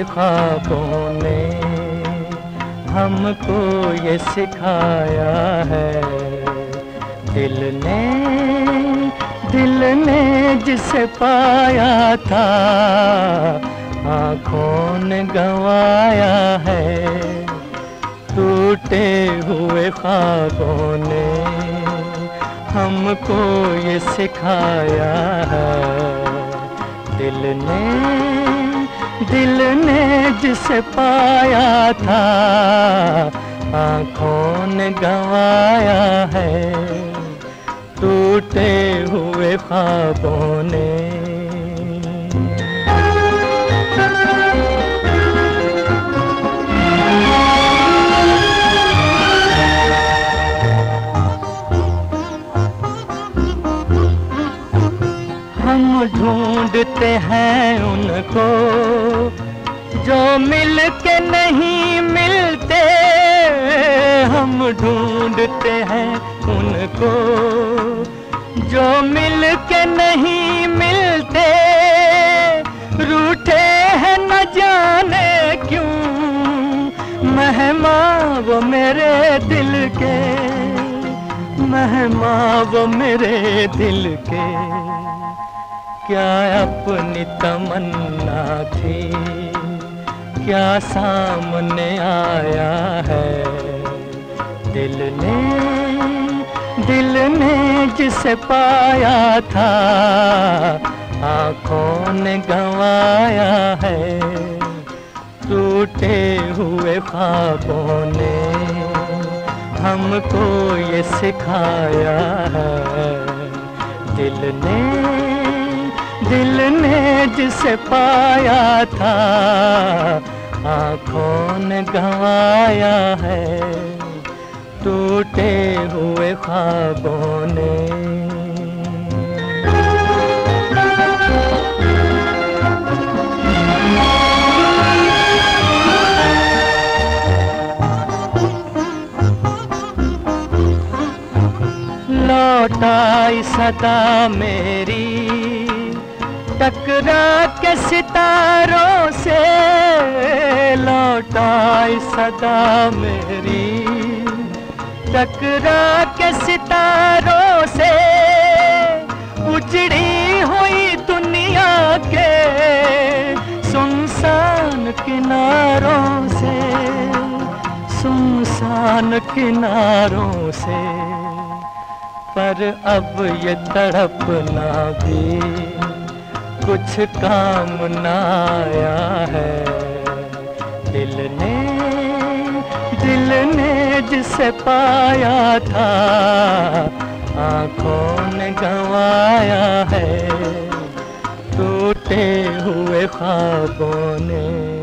ख्वाबों ने हमको ये सिखाया है। दिल ने जिसे पाया था आँखों ने गंवाया है। टूटे हुए ख्वाबों ने हमको ये सिखाया है। दिल ने जिसे पाया था आँखों ने गंवाया है। टूटे हुए ख्वाबों ने। हम ढूंढते हैं उनको जो मिल के नहीं मिलते। हम ढूंढते हैं उनको जो मिल के नहीं मिलते। रूठे हैं न जाने क्यों मेहमां वो मेरे दिल के, मेहमां वो मेरे दिल के। क्या अपनी तमन्ना थी क्या सामने आया है। दिल ने जिसे पाया था आँखों ने गंवाया है। टूटे हुए ख्वाबों ने हमको ये सिखाया है। दिल ने जिसे पाया था आँखों ने गंवाया है। टूटे हुए ख्वाबों ने। लौट आई सदा मेरी टकरा के सितारों से। लौट आई सदा मेरी टकरा के सितारों से। उजड़ी हुई दुनिया के सुनसान किनारों से, सुनसान किनारों से। पर अब ये तड़पना भी कुछ काम न आया है। दिल ने जिसे पाया था आँखों ने गंवाया है। टूटे हुए ख्वाबों ने।